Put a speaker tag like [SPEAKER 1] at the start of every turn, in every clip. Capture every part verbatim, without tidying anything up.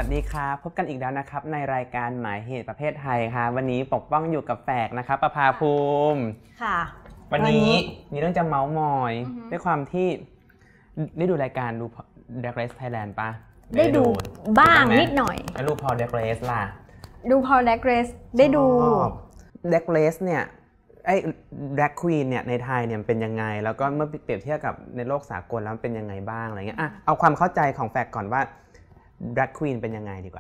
[SPEAKER 1] สดีครับพบกันอีกแล้วนะครับในรายการหมายเหตุประเภทไทยค่ะวันนี้ปกป้องอยู่กับแฝกนะครับประภาภูมิ
[SPEAKER 2] ค่ะ
[SPEAKER 1] วันนี้มีเรื่องจะเมาส์มอยด้วยความที่ได้ดูรายการดู Drag Race Thailand ป่ะ
[SPEAKER 2] ได้ดูบ้างนิดหน่อย
[SPEAKER 1] แล้วดูพอ Drag Race ล่ะ
[SPEAKER 2] ดูพอ Drag Race ได้ดู
[SPEAKER 1] Drag Race เนี่ยไอ้ Drag Queen เนี่ยในไทยเนี่ยเป็นยังไงแล้วก็เมื่อเปรียบเทียบกับในโลกสากลแล้วเป็นยังไงบ้างอะไรเงี้ยอ่ะเอาความเข้าใจของแฝกก่อนว่าDrag Queen เป็นยังไงดีกว่า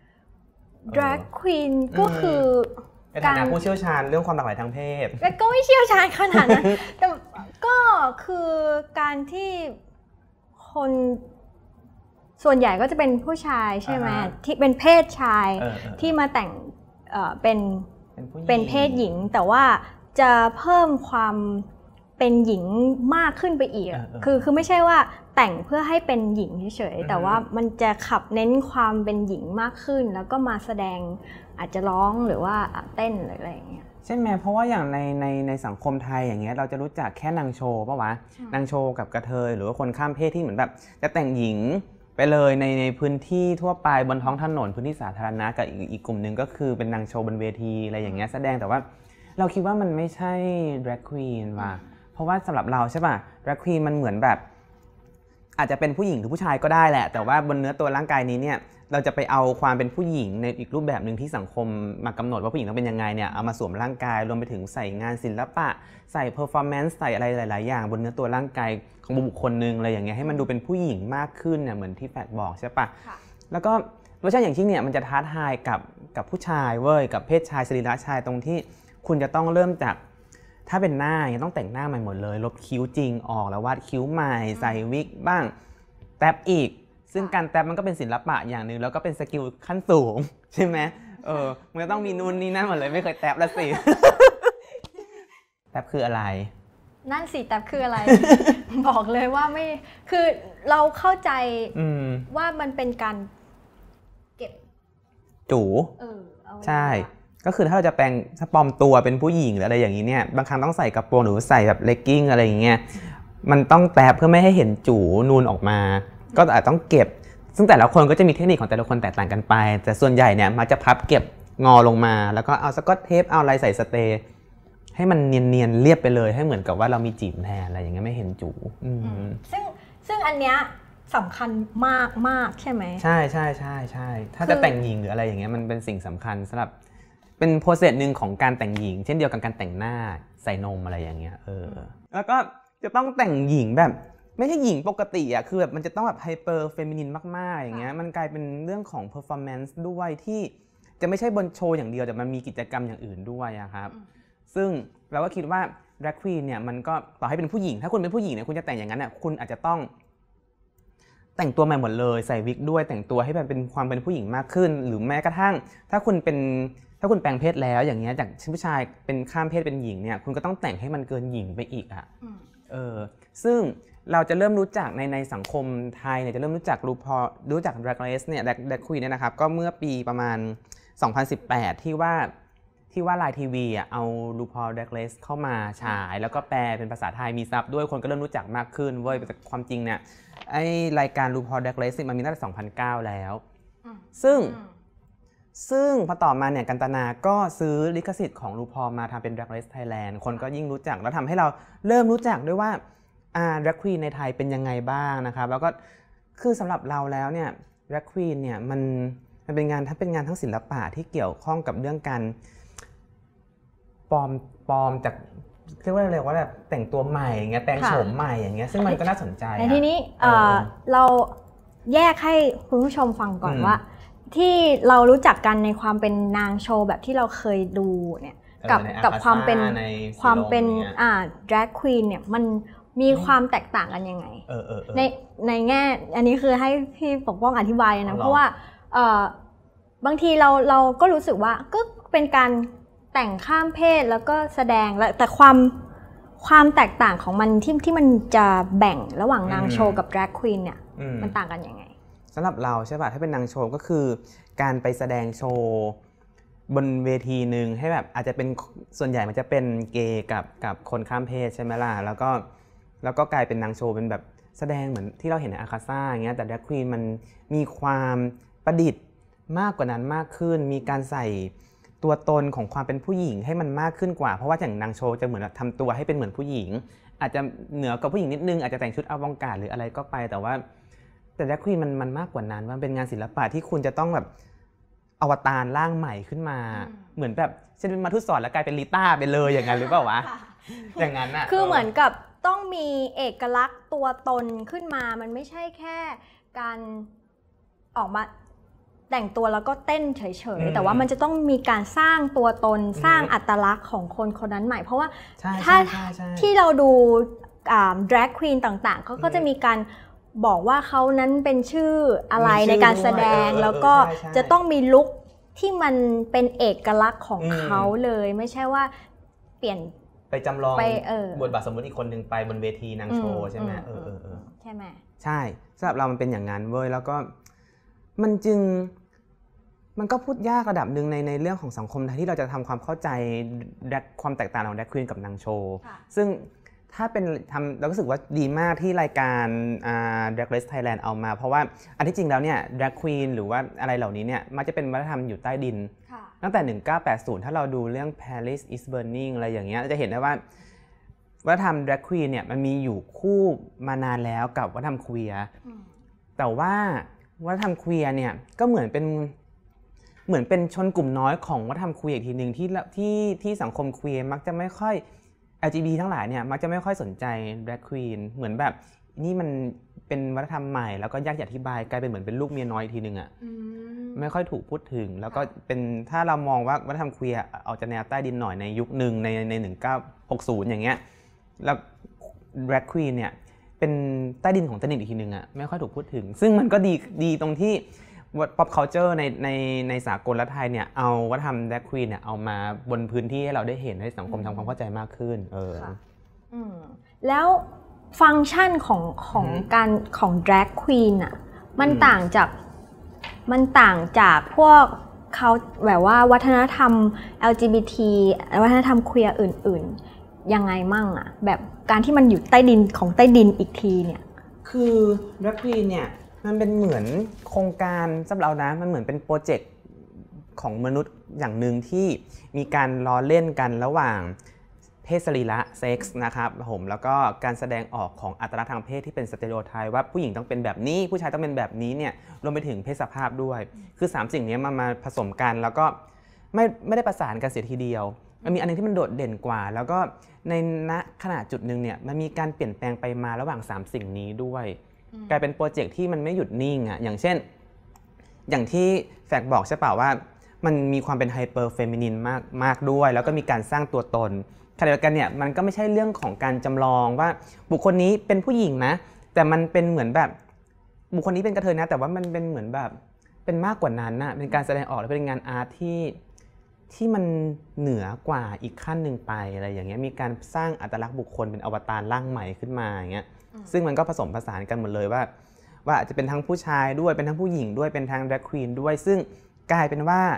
[SPEAKER 2] Drag Queen ก็คือ
[SPEAKER 1] ในฐานะผู้เชี่ยวชาญเรื่องความหลากหลายทางเพศ
[SPEAKER 2] แต่ก็ไม่เชี่ยวชาญขนาดนั้นแต่ก็คือการที่คนส่วนใหญ่ก็จะเป็นผู้ชายใช่ไหม uh-huh. ที่เป็นเพศชาย uh-huh. ที่มาแต่ง เอ่อ เป็นเป็นเพศหญิงแต่ว่าจะเพิ่มความเป็นหญิงมากขึ้นไปอีก uh-huh. คือคือไม่ใช่ว่าแต่งเพื่อให้เป็นหญิงเฉยๆ uh-huh. แต่ว่ามันจะขับเน้นความเป็นหญิงมากขึ้นแล้วก็มาแสดงอาจจะร้องหรือว่าเต้นหรืออะไรอย่างเงี้ย
[SPEAKER 1] ใช่ไหมเพราะว่าอย่างในในในสังคมไทยอย่างเงี้ยเราจะรู้จักแค่นางโชว์ป่ะวะนางโชว์กับกระเทยหรือว่าคนข้ามเพศที่เหมือนแบบจะแต่งหญิงไปเลยในในพื้นที่ทั่วไปบนท้องถนนพื้นที่สาธารณะกับอีกอีกกลุ่มนึงก็คือเป็นนางโชว์บนเวทีอะไรอย่างเงี้ยแสดงแต่ว่าเราคิดว่ามันไม่ใช่ drag queen ว่ะเพราะว่าสำหรับเราใช่ป่ะ drag queen มันเหมือนแบบอาจจะเป็นผู้หญิงหรือผู้ชายก็ได้แหละแต่ว่าบนเนื้อตัวร่างกายนี้เนี่ยเราจะไปเอาความเป็นผู้หญิงในอีกรูปแบบหนึ่งที่สังคมมากำหนดว่าผู้หญิงต้องเป็นยังไงเนี่ยเอามาสวมร่างกายรวมไปถึงใส่งานศิลปะใส่เพอร์ฟอร์แมนซ์ใส่อะไรหลายๆอย่างบนเนื้อตัวร่างกายของบุคคลนึงอะไรอย่างเงี้ยให้มันดูเป็นผู้หญิงมากขึ้นเนี่ยเหมือนที่แฟดบอกใช่ปะแล้วก็เวอร์ชันอย่างที่เนี่ยมันจะท้าทายกับกับผู้ชายเว้ยกับเพศชายสรีระชายตรงที่คุณจะต้องเริ่มจากถ้าเป็นหน้าเนี่ยต้องแต่งหน้าใหม่หมดเลยลบคิ้วจริงออกแล้ววาดคิ้วใหม่ใส่วิกบ้างแท็บอีกซึ่งการแท็บมันก็เป็นศิลปะอย่างนึงแล้วก็เป็นสกิลขั้นสูงใช่ไหมเออมันจะต้องมีนู่นนี่นั่นหมดเลยไม่เคยแท็บละสิแท็บคืออะไร
[SPEAKER 2] นั่นสิแท็บคืออะไร บอกเลยว่าไม่คือเราเข้าใจว่ามันเป็นการเก็บ
[SPEAKER 1] จู๋ใช่ก็คือถ้าเราจะแปลงถ้าปลอมตัวเป็นผู้หญิงหรืออะไรอย่างนี้เนี่ยบางครั้งต้องใส่กระโปรงหรือใส่แบบเลกกิ้งอะไรอย่างเงี้ยมันต้องแท็บเพื่อไม่ให้เห็นจู๋นูนออกมาก็อาจต้องเก็บซึ่งแต่ละคนก็จะมีเทคนิคของแต่ละคนแตกต่างกันไปแต่ส่วนใหญ่เนี่ยมันจะพับเก็บงอลงมาแล้วก็เอาสกอตเทปเอาอะไรใส่สเตย์ให้มันเนียนๆเรียบไปเลยให้เหมือนกับว่าเรามีจีบแทนอะไรอย่างเงี้ยไม่เห็นจู๋
[SPEAKER 2] ซึ่งซึ่งอันเนี้ยสำคัญมากมากใช่ไหม
[SPEAKER 1] ใช่ใช่ใช่ใช่ถ้าจะแต่งหญิงหรืออะไรอย่างเงี้ยมันเป็นสิ่งสำคัญสำหรับเป็นโปรเซสหนึ่งของการแต่งหญิงเช่นเดียวกันการแต่งหน้าใส่นมอะไรอย่างเงี้ยเออแล้วก็จะต้องแต่งหญิงแบบไม่ใช่หญิงปกติอ่ะคือแบบมันจะต้องแบบไฮเปอร์เฟมินินมากๆอย่างเงี้ยมันกลายเป็นเรื่องของเพอร์ฟอร์แมนซ์ด้วยที่จะไม่ใช่บนโชว์อย่างเดียวแต่มันมีกิจกรรมอย่างอื่นด้วยอะครับซึ่งเราก็คิดว่า drag queen เนี่ยมันก็ต่อให้เป็นผู้หญิงถ้าคุณเป็นผู้หญิงเนี่ยคุณจะแต่งอย่างนั้นเนี่ยคุณอาจจะต้องแต่งตัวใหม่หมดเลยใส่วิกด้วยแต่งตัวให้มันเป็นความเป็นผู้หญิงมากขึ้นหรือแม้กระทั่งถ้าคุณเป็นถ้าคุณแปลงเพศแล้วอย่างเงี้ยจากผู้ชายเป็นข้ามเพศเป็นหญิงเนี่ยคุณก็ต้องแต่งให้มันเกินหญิงไปอีกอ่ะเออซึ่งเราจะเริ่มรู้จักในในสังคมไทยเนี่ยจะเริ่มรู้จักรูพอรู้จัก Drag Race เนี่ย Drag Queen เนี่ยนะครับก็เมื่อปีประมาณสองพันสิบแปดที่ว่าที่ว่าไลน์ทีวีอ่ะเอารูพอ Drag Race เข้ามาฉายแล้วก็แปลเป็นภาษาไทยมีซับด้วยคนก็เริ่มรู้จักมากขึ้นเว้ยแต่ความจริงเนี่ยไอรายการรูพอ Drag Race มันมีตั้งแต่สองพันเก้าแล้วซึ่งซึ่งพอต่อมาเนี่ยกันตนาก็ซื้อลิขสิทธิ์ของรูพอมาทำเป็น Drag Race Thailand คนก็ยิ่งรู้จักแล้วทำให้เราเริ่มรู้จักด้วยว่าอ่า drag queen ในไทยเป็นยังไงบ้างนะครับแล้วก็คือสำหรับเราแล้วเนี่ย drag queen เนี่ยมันมันเป็นงานถ้าเป็นงานทั้งศิลปะที่เกี่ยวข้องกับเรื่องการปลอมปลอมจากเรียกว่าอะไรว่าแบบแต่งตัวใหม่อย่างเงี้ยแต่งโฉมใหม่อย่างเงี้ยซึ่งมันก็น่าสนใจ
[SPEAKER 2] ในที่นี้เอ่อเราแยกให้คุณผู้ชมฟังก่อนว่าที่เรารู้จักกันในความเป็นนางโชว์แบบที่เราเคยดูเนี่ยกับกับความเป็นความเป็นอ่า drag queen เนี่ยมันมีความแตกต่างกันยังไงในในแง่อันนี้คือให้พี่ปกป้องอธิบายนะเพราะว่าบางทีเราเราก็รู้สึกว่าก็เป็นการแต่งข้ามเพศแล้วก็แสดงแต่ความความแตกต่างของมันที่ที่มันจะแบ่งระหว่างนางโชว์กับ drag queen เนี่ยมันต่างกันยังไง
[SPEAKER 1] สำหรับเราใช่ป่ะถ้าเป็นนางโชว์ก็คือการไปแสดงโชว์บนเวทีหนึ่งให้แบบอาจจะเป็นส่วนใหญ่มันจะเป็นเกย์กับกับคนข้ามเพศใช่ไหมล่ะแล้วก็แล้วก็กลายเป็นนางโชว์เป็นแบบแสดงเหมือนที่เราเห็นในอาคาซ่าอย่างเงี้ยแต่ Drag Queen มันมีความประดิษฐ์มากกว่านั้นมากขึ้นมีการใส่ตัวตนของความเป็นผู้หญิงให้มันมากขึ้นกว่าเพราะว่าอย่างนางโชว์จะเหมือนทำตัวให้เป็นเหมือนผู้หญิงอาจจะเหนือกว่าผู้หญิงนิดนึงอาจจะแต่งชุดอวองการ์ดหรืออะไรก็ไปแต่ว่าแต่แดรกควีนมันมันมากกว่านั้นมันเป็นงานศิลปะที่คุณจะต้องแบบอวตารร่างใหม่ขึ้นมาเหมือนแบบเช่นมาทุสอนแล้วกลายเป็นลิต้าไปเลยอย่างนั้นหรือเปล่าวะอย่างนั้นอะ
[SPEAKER 2] คือเหมือนกับต้องมีเอกลักษณ์ตัวตนขึ้นมามันไม่ใช่แค่การออกมาแต่งตัวแล้วก็เต้นเฉยๆแต่ว่ามันจะต้องมีการสร้างตัวตนสร้างอัตลักษณ์ของคนคนนั้นใหม่เพราะว่าถ้าที่เราดูดราควีนต่างๆเขาก็จะมีการบอกว่าเขานั้นเป็นชื่ออะไรในการแสดงแล้วก็จะต้องมีลุคที่มันเป็นเอกลักษณ์ของเขาเลยไม่ใช่ว่าเปลี่ยน
[SPEAKER 1] ไปจำลองบทบาทสมมติอีกคนหนึ่งไปบนเวทีนางโชว์ใช่ไหมเออเออเออ
[SPEAKER 2] ใช่ไหม
[SPEAKER 1] ใช่สำหรับเรามันเป็นอย่างนั้นเว้ยแล้วก็มันจึงมันก็พูดยากระดับหนึ่งในในเรื่องของสังคมไทยที่เราจะทำความเข้าใจความแตกต่างของแดรกควีนกับนางโชว์ซึ่งถ้าเป็นทำเราก็รู้สึกว่าดีมากที่รายการ Drag Race Thailand เอามาเพราะว่าอันที่จริงแล้วเนี่ย Drag Queen หรือว่าอะไรเหล่านี้เนี่ยมักจะเป็นวัฒนธรรมอยู่ใต้ดินตั้งแต่หนึ่งพันเก้าร้อยแปดสิบถ้าเราดูเรื่อง Paris is Burning อะไรอย่างเงี้ยจะเห็นได้ว่าวัฒนธรรม Drag Queen เนี่ยมันมีอยู่คู่มานานแล้วกับวัฒนธรรม Queer แต่ว่าวัฒนธรรม Queer เนี่ยก็เหมือนเป็นเหมือนเป็นชนกลุ่มน้อยของวัฒนธรรม Queer อีกทีนึงที่ที่ที่สังคม Queer มักจะไม่ค่อยแอล จี บี ที ทั้งหลายเนี่ยมักจะไม่ค่อยสนใจ Drag Queen เหมือนแบบนี่มันเป็นวัฒนธรรมใหม่แล้วก็ยากจะอธิบายกลายเป็นเหมือนเป็นลูกเมียน้อยทีนึงอ่ะไม่ค่อยถูกพูดถึงแล้วก็เป็นถ้าเรามองว่าวัฒนธรรมควียร์ออกจากแนวใต้ดินหน่อยในยุคหนึ่งในในหนึ่งพันเก้าร้อยหกสิบอย่างเงี้ยแล้ว Drag Queen เนี่ยเป็นใต้ดินของใต้ดินอีกทีนึงอ่ะไม่ค่อยถูกพูดถึงซึ่งมันก็ดีดีตรงที่pop culture ในในในสากลและไทยเนี่ยเอาวัฒนธรรม Drag Queen เนี่ยเอามาบนพื้นที่ให้เราได้เห็นให้สังคมทำความเข้าใจมากขึ้นเออ
[SPEAKER 2] แล้วฟังก์ชันของของการของ Drag Queen อ่ะมันต่างจากมันต่างจากพวกเขาแบบว่าวัฒนธรรม แอล จี บี ที วัฒนธรรม queer อื่นๆยังไงมั่งอ่ะแบบการที่มันอยู่ใต้ดินของใต้ดินอีกทีเนี่ย
[SPEAKER 1] คือ Drag Queen เนี่ยมันเป็นเหมือนโครงการสำหรับเรานะมันเหมือนเป็นโปรเจกต์ของมนุษย์อย่างหนึ่งที่มีการล้อเล่นกันระหว่างเพศสรีระเซ็กส์นะครับผมแล้วก็การแสดงออกของอัตลักษณ์ทางเพศที่เป็นสเตอริโอไทป์ว่าผู้หญิงต้องเป็นแบบนี้ผู้ชายต้องเป็นแบบนี้เนี่ยรวมไปถึงเพศสภาพด้วยคือสามสิ่งนี้มามาผสมกันแล้วก็ไม่ไม่ได้ประสานกันเสียทีเดียวมันมีอันนึงที่มันโดดเด่นกว่าแล้วก็ในณขณะจุดหนึ่งเนี่ยมันมีการเปลี่ยนแปลงไปมาระหว่างสามสิ่งนี้ด้วยกลายเป็นโปรเจกต์ที่มันไม่หยุดนิ่งอ่ะอย่างเช่นอย่างที่แฟกบอกใช่เปล่าว่ามันมีความเป็นไฮเปอร์เฟมินินมากมากด้วยแล้วก็มีการสร้างตัวตนขณะเดียวกันเนี่ยมันก็ไม่ใช่เรื่องของการจำลองว่าบุคคลนี้เป็นผู้หญิงนะแต่มันเป็นเหมือนแบบบุคคลนี้เป็นกระเทยนะแต่ว่ามันเป็นเหมือนแบบเป็นมากกว่านั้นน่ะเป็นการแสดงออกและเป็นงานอาร์ตที่ที่มันเหนือกว่าอีกขั้นหนึ่งไปอะไรอย่างเงี้ยมีการสร้างอัตลักษณ์บุคคลเป็นอวตารร่างใหม่ขึ้นมาอย่างเงี้ยซึ่งมันก็ผสมผสานกันหมดเลยว่าว่าจะเป็นทั้งผู้ชายด้วยเป็นทั้งผู้หญิงด้วยเป็นทั้ง Drag Queen ด้วยซึ่งกลายเป็นว่า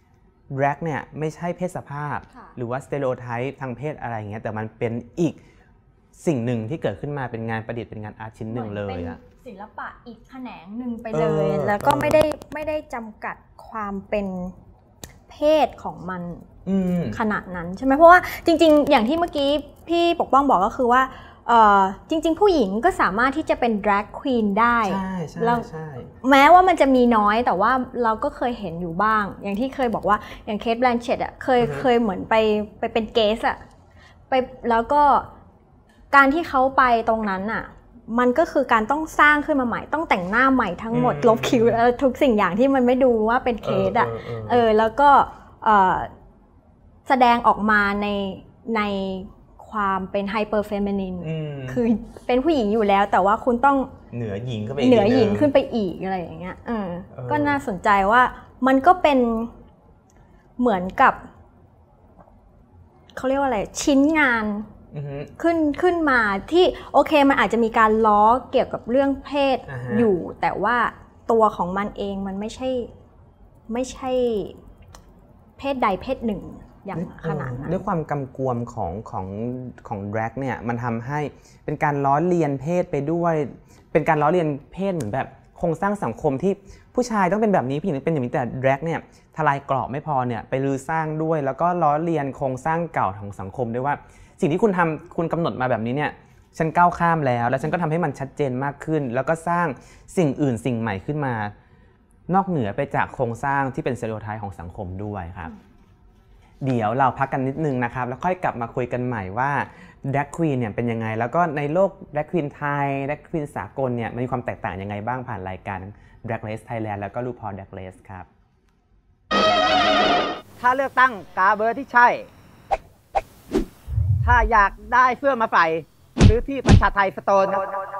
[SPEAKER 1] Drag เนี่ยไม่ใช่เพศสภาพหรือว่าสเตอริโอไทป์ทางเพศอะไรอย่างเงี้ยแต่มันเป็นอีกสิ่งหนึ่งที่เกิดขึ้นมาเป็นงานประดิษฐ์เป็นงานอาร์ตชิ้นหนึ่งเลยอะ
[SPEAKER 2] ศิลปะอีกแขนงหนึ่งไปเลยแล้วก็ไม่ได้ไม่ได้จำกัดความเป็นเพศของมันขนาดนั้นใช่ไหมเพราะว่าจริงๆอย่างที่เมื่อกี้พี่ปกป้องบอกก็คือว่าจริงๆผู้หญิงก็สามารถที่จะเป็น Drag Queen ได้
[SPEAKER 1] ใช่ใช่ใช่
[SPEAKER 2] แม้ว่ามันจะมีน้อยแต่ว่าเราก็เคยเห็นอยู่บ้างอย่างที่เคยบอกว่าอย่างเคท แบลนเชตอ่ะเคยเคยเหมือนไปไปเป็นเกสอ่ะไปแล้วก็การที่เขาไปตรงนั้นอ่ะมันก็คือการต้องสร้างขึ้นมาใหม่ต้องแต่งหน้าใหม่ทั้งหมดลบคิ้วทุกสิ่งอย่างที่มันไม่ดูว่าเป็นเคสอ่ะเออแล้วก็แสดงออกมาในในความเป็นไฮเปอร์เฟมินินคือเป็นผู้หญิงอยู่แล้วแต่ว่าคุณต้อง
[SPEAKER 1] เหนือหญิงขึ้นไป
[SPEAKER 2] เหนือหญิงขึ้นไปอีกอะไรอย่างเงี้ยก็น่าสนใจว่ามันก็เป็นเหมือนกับเขาเรียกว่าอะไรชิ้นงานขึ้นขึ้นมาที่โอเคมันอาจจะมีการล้อเกี่ยวกับเรื่องเพศอยู่แต่ว่าตัวของมันเองมันไม่ใช่ไม่ใช่เพศใดเพศหนึ่งอย่างขนาดนั้น
[SPEAKER 1] ด้วยความกำกวมของของของ Drag เนี่ยมันทำให้เป็นการล้อเลียนเพศไปด้วยเป็นการล้อเลียนเพศเหมือนแบบโครงสร้างสังคมที่ผู้ชายต้องเป็นแบบนี้ผู้หญิงเป็นอย่างนี้แต่แดร็กเนี่ยทลายกรอบไม่พอเนี่ยไปรื้อสร้างด้วยแล้วก็ล้อเลียนโครงสร้างเก่าของสังคมด้วยว่าสิ่งที่คุณทำคุณกำหนดมาแบบนี้เนี่ยฉันก้าวข้ามแล้วแล้วฉันก็ทำให้มันชัดเจนมากขึ้นแล้วก็สร้างสิ่งอื่นสิ่งใหม่ขึ้นมานอกเหนือไปจากโครงสร้างที่เป็นสเตอริโอไทป์ของสังคมด้วยครับเดี๋ยวเราพักกันนิดนึงนะครับแล้วค่อยกลับมาคุยกันใหม่ว่าแดร็กควีนเนี่ยเป็นยังไงแล้วก็ในโลกแดร็กควีนไทยแดร็กควีนสากลเนี่ยมันมีความแตกต่างยังไงบ้างผ่านรายการ Drag Race Thailand แล้วก็ RuPaul Drag Race ครับ
[SPEAKER 3] ถ้าเลือกตั้งกาเบอร์ที่ใช่ ถ้าอยากได้เสื้อมาใส่ซื้อที่ประชาไทยสโตน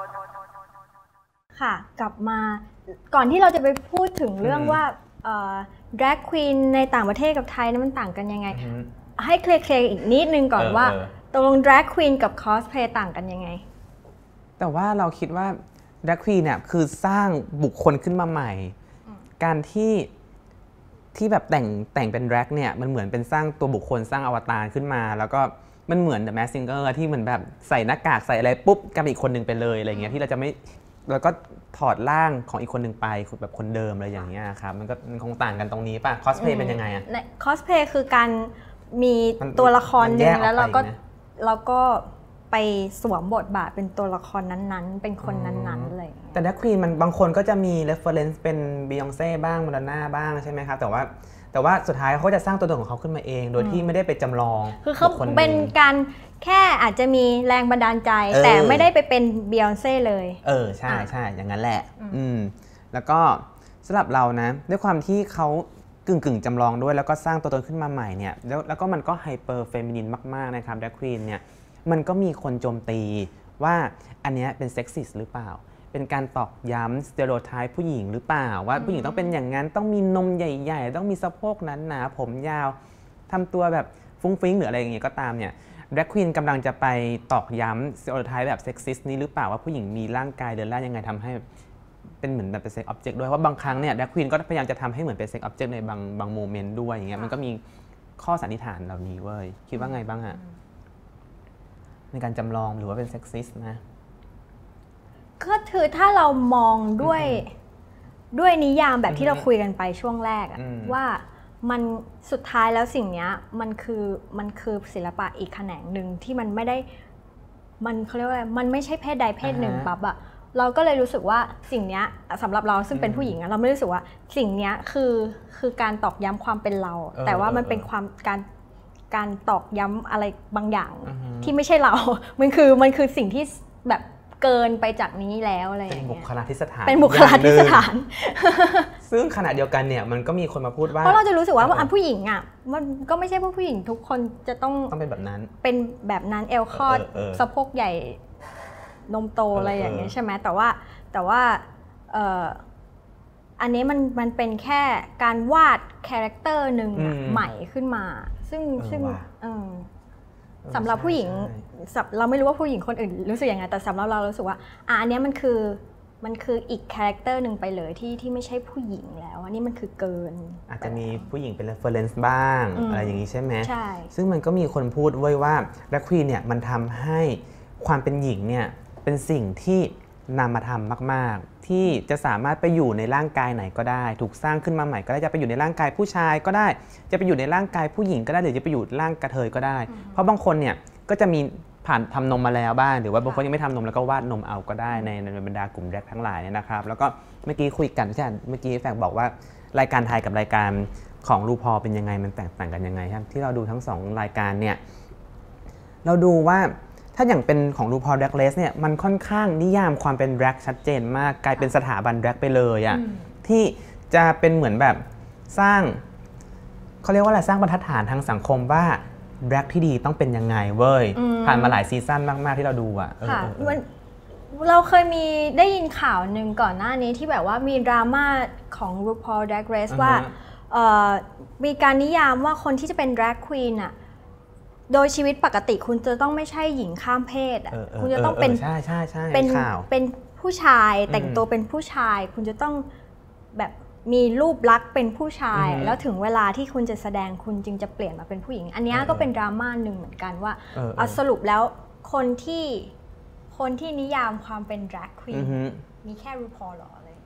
[SPEAKER 2] ค่ะกลับมาก่อนที่เราจะไปพูดถึงเรื่องว่าแดร็กควีนในต่างประเทศกับไทยนั้นมันต่างกันยังไงให้เคลียร์ๆอีกนิดนึงก่อนว่าตกลงแดร็กควีนกับคอสเพลย์ต่างกันยังไง
[SPEAKER 1] แต่ว่าเราคิดว่าแดร็กควีนเนี่ยคือสร้างบุคคลขึ้นมาใหม่การที่ที่แบบแต่งแต่งเป็นแดร็กเนี่ยมันเหมือนเป็นสร้างตัวบุคคลสร้างอวตารขึ้นมาแล้วก็มันเหมือน The Masked Singer ที่เหมือนแบบใส่หน้ากากใส่อะไรปุ๊บกลายเป็นอีกคนหนึ่งไปเลยอะไรเงี้ยที่เราจะไม่แล้วก็ถอดร่างของอีกคนหนึ่งไปแบบคนเดิมอะไรอย่างเงี้ยครับมันก็มันคงต่างกันตรงนี้ป่ะคอสเพลย์เป็นยังไงอะ
[SPEAKER 2] คอสเพลย์คือการมีตัวละครหนึ่งแล้วเราก็เราก็ไปสวมบทบาทเป็นตัวละครนั้นๆเป็นคนนั้นๆเลย
[SPEAKER 1] แต่แดร็กควีนมันบางคนก็จะมี reference เป็น Beyonce บ้าง Madonna บ้างใช่ไหมครับแต่ว่าแต่ว่าสุดท้ายเขาจะสร้างตัวตนของเขาขึ้นมาเองโดยที่ไม่ได้ไปจำลอง
[SPEAKER 2] คือเขาเป็นการแค่อาจจะมีแรงบันดาลใจแต่ไม่ได้ไปเป็น Beyonce เลย
[SPEAKER 1] เออใช่ใช่อย่างนั้นแหละอืมแล้วก็สำหรับเรานะด้วยความที่เขากึ่งกึ่งจำลองด้วยแล้วก็สร้างตัวตนขึ้นมาใหม่เนี่ยแล้วแล้วก็มันก็ไฮเปอร์เฟมินินมากๆนะครับแดร็กควีนเนี่ยมันก็มีคนโจมตีว่าอันนี้เป็นเซ็กซิสหรือเปล่าเป็นการตอกย้ำสเตอริโอไทป์ผู้หญิงหรือเปล่าว่าผู้หญิงต้องเป็นอย่างนั้นต้องมีนมใหญ่ๆต้องมีสะโพกหนาๆผมยาวทำตัวแบบฟุ้งฟิ้งหรืออะไรอย่างเงี้ยก็ตามเนี่ยแดร็กควีนกำลังจะไปตอกย้ำสเตอริโอไทป์แบบเซ็กซิสนี้หรือเปล่าว่าผู้หญิงมีร่างกายเดินได้ยังไงทำให้เป็นเหมือนแบบเป็นเซ็กออบเจกต์ด้วยเพราะบางครั้งเนี่ยแดร็กควีนก็พยายามจะทำให้เหมือนเป็นเซ็กออบเจกต์ในบางบางโมเมนต์ด้วยอย่างเงี้ยมันก็มีข้อสันนิษฐานเหล่านี้เว้ยคิดว่าไงบ้างอะในการจำลองหรือว่าเป็นเซ็กซิสนะ
[SPEAKER 2] ก็คือถ้าเรามองด้วยด้วยนิยามแบบที่เราคุยกันไปช่วงแรกว่ามันสุดท้ายแล้วสิ่งนี้มันคือมันคือศิลปะอีกแขนงหนึ่งที่มันไม่ได้มันเขาเรียกว่ามันไม่ใช่เพศใดเพศหนึ่งปั๊บอะเราก็เลยรู้สึกว่าสิ่งนี้สำหรับเราซึ่งเป็นผู้หญิงเราไม่รู้สึกว่าสิ่งนี้คือคือการตอกย้ำความเป็นเราแต่ว่ามันเป็นความการการตอกย้ำอะไรบางอย่างที่ไม่ใช่เรา มันคือมันคือสิ่งที่แบบเกินไปจากนี้แล้วอะไรอย่างเงี้ย
[SPEAKER 1] เป็นบุคลาธิสถาน
[SPEAKER 2] เป็นบุคลาธิสถาน
[SPEAKER 1] ซึ่งขณะเดียวกันเนี่ยมันก็มีคนมาพูดว่า
[SPEAKER 2] เพราะเราจะรู้สึกว่าผู้หญิงอ่ะมันก็ไม่ใช่ว่าผู้หญิงทุกคนจะต้อง
[SPEAKER 1] ต้องเป็นแบบนั้น
[SPEAKER 2] เป็นแบบนั้นเอลคอดสะโพกใหญ่นมโตอะไรอย่างเงี้ยใช่ไหมแต่ว่าแต่ว่าอันนี้มันมันเป็นแค่การวาดคาแรคเตอร์หนึ่งใหม่ขึ้นมาซึ่งซึ่งสำหรับผู้หญิงเราไม่รู้ว่าผู้หญิงคนอื่นรู้สึกยังไงแต่สำหรับเรารู้สึกว่าอ่ะอันนี้มันคือมันคืออีกคาแรคเตอร์หนึ่งไปเลยที่ที่ไม่ใช่ผู้หญิงแล้วอันนี้มันคือเกิน
[SPEAKER 1] อาจจะมีผู้หญิงเป็น reference บ้าง อ, อะไรอย่างนี้ใช่ไหม
[SPEAKER 2] ใช่
[SPEAKER 1] ซึ่งมันก็มีคนพูดไว้ว่าแดร็กควีนเนี่ยมันทำให้ความเป็นหญิงเนี่ยเป็นสิ่งที่นำมาทำมากๆที่จะสามารถไปอยู่ในร่างกายไหนก็ได้ถูกสร้างขึ้นมาใหม่ก็ได้จะไปอยู่ในร่างกายผู้ชายก็ได้จะไปอยู่ในร่างกายผู้หญิงก็ได้หรือจะไปอยู่ร่างกระเทยก็ได้เพราะบางคนเนี่ยก็จะมีผ่านทำนมมาแล้วบ้างหรือว่าบางคนยังไม่ทำนมแล้วก็วาดนมเอาก็ได้ในในบรรดากลุ่มแดร็กทั้งหลายเนี่ยนะครับแล้วก็เมื่อกี้คุยกันใช่เมื่อกี้แฟกบอกว่ารายการไทยกับรายการของรูพอเป็นยังไงมันแตกต่างกันยังไงครับที่เราดูทั้งสองรายการเนี่ยเราดูว่าถ้าอย่างเป็นของ RuPaul Drag Race เนี่ยมันค่อนข้างนิยามความเป็นแดร็กชัดเจนมากกลายเป็นสถาบันแดร็กไปเลยอะที่จะเป็นเหมือนแบบสร้างเขาเรียกว่าอะไรสร้างบรรทัดฐานทางสังคมว่าแดร็กที่ดีต้องเป็นยังไงเว้ยผ่านมาหลายซีซั่นมากๆที่เราดูอะ
[SPEAKER 2] ค่ะเราเคยมีได้ยินข่าวหนึ่งก่อนหน้านี้ที่แบบว่ามีดราม่าของ RuPaul Drag Race ว่ามีการนิยามว่าคนที่จะเป็น Drag Queen อะโดยชีวิตปกติคุณจะต้องไม่ใช่หญิงข้ามเพศอ่ะคุณจะต้องเป็น
[SPEAKER 1] ใช่ใช่ใช่
[SPEAKER 2] เป็นเป็นผู้ชายแต่งตัวเป็นผู้ชายคุณจะต้องแบบมีรูปลักษณ์เป็นผู้ชายแล้วถึงเวลาที่คุณจะแสดงคุณจึงจะเปลี่ยนมาเป็นผู้หญิงอันนี้ก็เป็นดราม่าหนึ่งเหมือนกันว่าเอาสรุปแล้วคนที่คนที่นิยามความเป็น drag queen มีแค่ RuPaul หรออะไร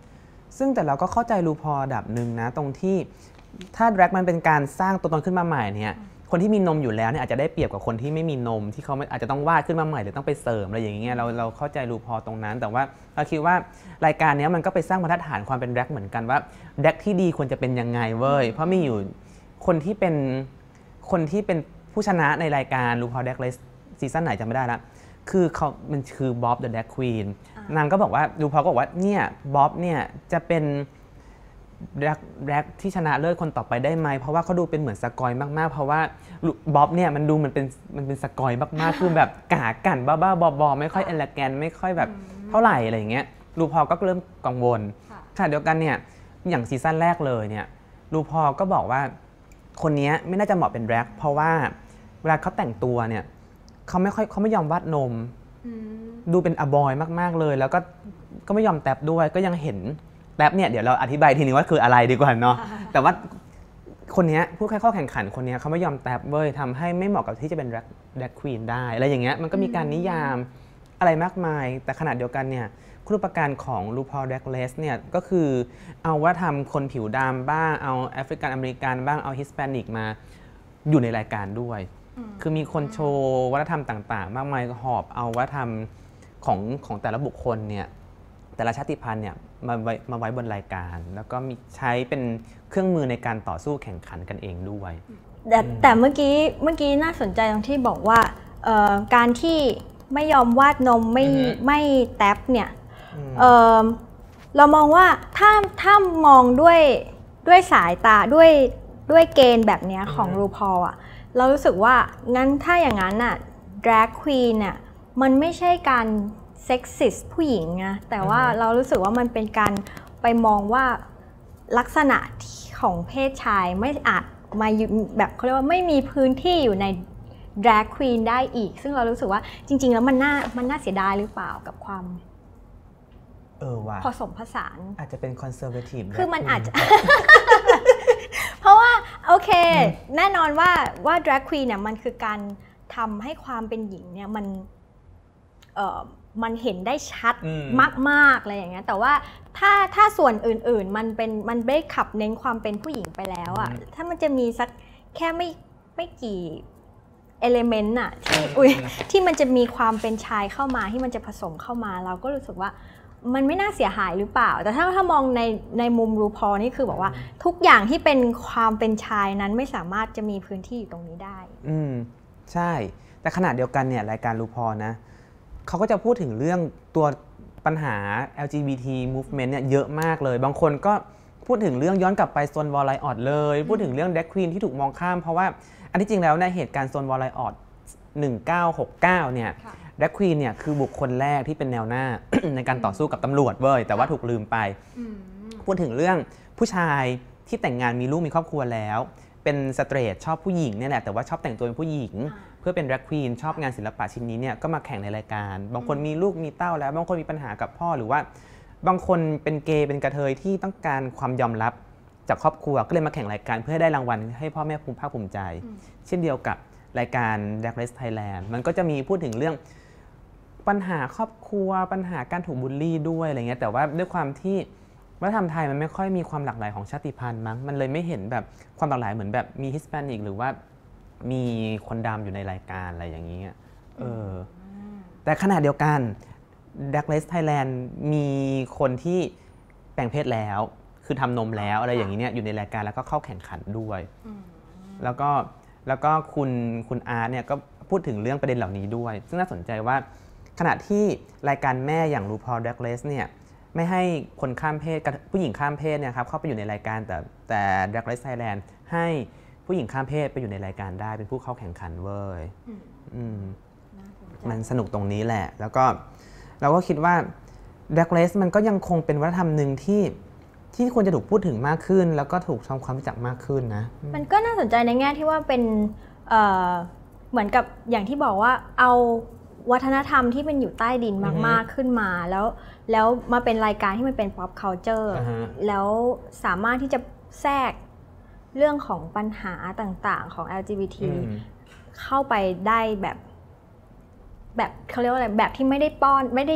[SPEAKER 1] ซึ่งแต่เราก็เข้าใจรูพอระดับหนึ่งนะตรงที่ถ้าแดร็กมันเป็นการสร้างตัวตนขึ้นมาใหม่เนี่ยคนที่มีนมอยู่แล้วเนี่ยอาจจะได้เปรียบกับคนที่ไม่มีนมที่เขาอาจจะต้องวาดขึ้นมาใหม่หรือต้องไปเสริมอะไรอย่างเงี้ยเราเราเข้าใจรูพอตรงนั้นแต่ว่าเราคิดว่ารายการนี้มันก็ไปสร้างบรรทัดฐานความเป็นแดร็กเหมือนกันว่าแดร็กที่ดีควรจะเป็นยังไงเว้ยเพราะมีอยู่คนที่เป็นคนที่เป็นผู้ชนะในรายการรูพอแดร็กเรสซีซั่นไหนจำไม่ได้ละคือเขามันคือบ๊อบเดอะแดร็กควีนนางก็บอกว่ารูพอก็บอกว่าเนี่ยบ๊อบเนี่ยจะเป็นแร็กแร็กที่ชนะเลิศคนต่อไปได้ไหมเพราะว่าเขาดูเป็นเหมือนสกอยมากๆเพราะว่าบ๊อบเนี่ยมันดูมันเป็นมันเป็นสกอยมากๆคือแบบกากั่นบ้าๆบอๆไม่ค่อยเอลแกนไม่ค่อยแบบเท่าไหร่อะไรอย่างเงี้ยรูพอก็เริ่มกังวลขณะเดียวกันเนี่ยอย่างซีซั่นแรกเลยเนี่ยรูพอก็บอกว่าคนนี้ไม่น่าจะเหมาะเป็นแร็กเพราะว่าเวลาเขาแต่งตัวเนี่ยเขาไม่ค่อยเขาไม่ยอมวาดนมดูเป็นอบอยมากๆเลยแล้วก็ก็ไม่ยอมแตบด้วยก็ยังเห็นแป๊บเนี่ยเดี๋ยวเราอธิบายทีนึงว่าคืออะไรดีกว่าเนาะแต่ว่าคนนี้ผู้เข้าข้อแข่งขันคนนี้เขาไม่ยอมแท็บเว้ยทำให้ไม่เหมาะกับที่จะเป็นแร็กควีนได้อะไรอย่างเงี้ยมันก็มีการนิยามอะไรมากมายแต่ขณะเดียวกันเนี่ยคุณอุปการของรูพอลแดกเลสเนี่ยก็คือเอาวัฒนธรรมคนผิวดำบ้างเอาแอฟริกันอเมริกันบ้างเอาฮิสแปนิกมาอยู่ในรายการด้วยคือมีคนโชว์วัฒนธรรมต่างๆมากมายหอบเอาวัฒนธรรมของของแต่ละบุคคลเนี่ยแต่ละชาติพันธุ์เนี่ยมาไว้มาไว้บนรายการแล้วก็มีใช้เป็นเครื่องมือในการต่อสู้แข่งขันกันเองด้วย
[SPEAKER 2] แต่แต่เมื่อกี้เมื่อกี้น่าสนใจตรงที่บอกว่าการที่ไม่ยอมวาดนมไม่ไม่แท็บเนี่ย เ, เรามองว่าถ้าถ้ามองด้วยด้วยสายตาด้วยด้วยเกณฑ์แบบนี้ของรูพอลอ่ะเรารู้สึกว่างั้นถ้าอย่างนั้นน่ะ drag queen เนี่ยมันไม่ใช่การเซ็กซิสผู้หญิงนะแต่ว่าเรารู้สึกว่ามันเป็นการไปมองว่าลักษณะของเพศชายไม่อาจมาแบบเขาเรียกว่าไม่มีพื้นที่อยู่ใน drag queen ได้อีกซึ่งเรารู้สึกว่าจริงๆแล้วมันน่ามันน่าเสียดายหรือเปล่ากับความ
[SPEAKER 1] เออว่ะ
[SPEAKER 2] ผสมผสาน
[SPEAKER 1] อาจจะเป็นคอนเซอร์เวทีฟ
[SPEAKER 2] คือมันอาจจะ เพราะว่าโอเคแน่นอนว่าว่า drag queen เนี่ยมันคือการทำให้ความเป็นหญิงเนี่ยมันเอ่อมันเห็นได้ชัดมากๆอะไรอย่างเงี้ยแต่ว่าถ้าถ้าส่วนอื่นๆมันเป็นมันได้ขับเน้นความเป็นผู้หญิงไปแล้วอะถ้ามันจะมีสักแค่ไม่ไม่กี่เอลิเมนต์อะที่อุ้ยที่มันจะมีความเป็นชายเข้ามาที่มันจะผสมเข้ามาเราก็รู้สึกว่ามันไม่น่าเสียหายหรือเปล่าแต่ถ้าถ้ามองในในมุมรูพอนี่คือบอกว่าทุกอย่างที่เป็นความเป็นชายนั้นไม่สามารถจะมีพื้นที่อยู่ตรงนี้ได้
[SPEAKER 1] อืมใช่แต่ขณะเดียวกันเนี่ยรายการรูพอนะเขาก็จะพูดถึงเรื่องตัวปัญหา แอล จี บี ที movement เนี่ยเยอะมากเลยบางคนก็พูดถึงเรื่องย้อนกลับไปโซนวอลไลออดเลยพูดถึงเรื่องแดร็กควีนที่ถูกมองข้ามเพราะว่าอันที่จริงแล้วในเหตุการณ์โซนวอลไลออดหนึ่งเก้าหกเก้าเนี่ยแดร็กควีนเนี่ยคือบุคคลแรกที่เป็นแนวหน้า ในการต่อสู้กับตำรวจเว้ยแต่ว่าถูกลืมไปพูดถึงเรื่องผู้ชายที่แต่งงานมีลูกมีครอบครัวแล้วเป็นสเตรทชอบผู้หญิงเนี่ยแหละแต่ว่าชอบแต่งตัวเป็นผู้หญิงเพื่อเป็นแดร็กควีนชอบงานศิลปะชิ้นนี้เนี่ยก็มาแข่งในรายการบางคนมีลูกมีเต้าแล้วบางคนมีปัญหากับพ่อหรือว่าบางคนเป็นเกย์เป็นกระเทยที่ต้องการความยอมรับจากครอบครัวก็เลยมาแข่งรายการเพื่อให้ได้รางวัลให้พ่อแม่ภูมิภาคภูมิใจเช่นเดียวกับรายการ Drag Race Thailand มันก็จะมีพูดถึงเรื่องปัญหาครอบครัวปัญหาการถูกบูลลี่ด้วยอะไรเงี้ยแต่ว่าด้วยความที่วัฒนธรรมไทยมันไม่ค่อยมีความหลากหลายของชาติพันธุ์มั้งมันเลยไม่เห็นแบบความหลากหลายเหมือนแบบมีฮิสแปนิกหรือว่ามีคนดำอยู่ในรายการอะไรอย่างนี้เออแต่ขณะเดียวกัน Drag Race Thailand มีคนที่แปลงเพศแล้วคือทำนมแล้วอะไรอย่างนี้เนี่ยอยู่ในรายการแล้วก็เข้าแข่งขันด้วยแล้วก็แล้วก็คุณคุณอาร์ตเนี่ยก็พูดถึงเรื่องประเด็นเหล่านี้ด้วยซึ่งน่าสนใจว่าขณะที่รายการแม่อย่าง RuPaul Drag Race เนี่ยไม่ให้คนข้ามเพศผู้หญิงข้ามเพศเนี่ยครับเข้าไปอยู่ในรายการแต่แต่ Drag Race Thailand ให้ผู้หญิงข้ามเพศไปอยู่ในรายการได้เป็นผู้เข้าแข่งขันเว้ยมันสนุกตรงนี้แหละแล้วก็เราก็คิดว่า Drag Race มันก็ยังคงเป็นวัฒนธรรมหนึ่งที่ที่ควรจะถูกพูดถึงมากขึ้นแล้วก็ถูกทำความรู้จักมากขึ้นนะ
[SPEAKER 2] มันก็น่าสนใจในแง่ที่ว่าเป็น เอ่อ เหมือนกับอย่างที่บอกว่าเอาวัฒนธรรมที่เป็นอยู่ใต้ดินมากๆขึ้นมาแล้วแล้วมาเป็นรายการที่มันเป็น pop culture แล้วสามารถที่จะแทรกเรื่องของปัญหาต่างๆของ แอล จี บี ที เข้าไปได้แบบแบบเขาเรียกว่าอะไรแบบที่ไม่ได้ป้อนไม่ได้ยัด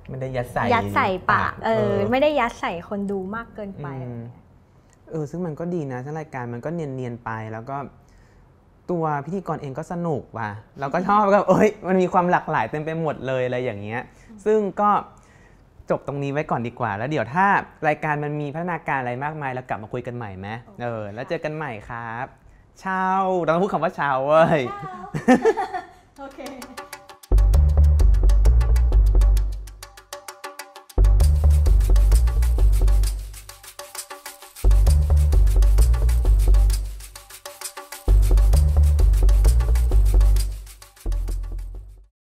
[SPEAKER 1] ไม่ได้ยัดใส่
[SPEAKER 2] ยัดใส่ปากเอ
[SPEAKER 1] เอ
[SPEAKER 2] อ
[SPEAKER 1] อ
[SPEAKER 2] ไม่ได้ยัดใส่คนดูมากเกินไป
[SPEAKER 1] อืมเออซึ่งมันก็ดีนะทั้งรายการมันก็เนียนๆไปแล้วก็ตัวพิธีกรเองก็สนุกว่ะเราก็ชอบก็เอ้ยมันมีความหลากหลายเต็มไปหมดเลยอะไรอย่างเงี้ยซึ่งก็จบตรงนี้ไว้ก่อนดีกว่าแล้วเดี๋ยวถ้ารายการมันมีพัฒนาการอะไรมากมายแล้วกลับมาคุยกันใหม่ไหมเออแล้วเจอกันใหม่ครับเช้าเราต้องพูดคำว่าเช้าเว้ย
[SPEAKER 2] โอเค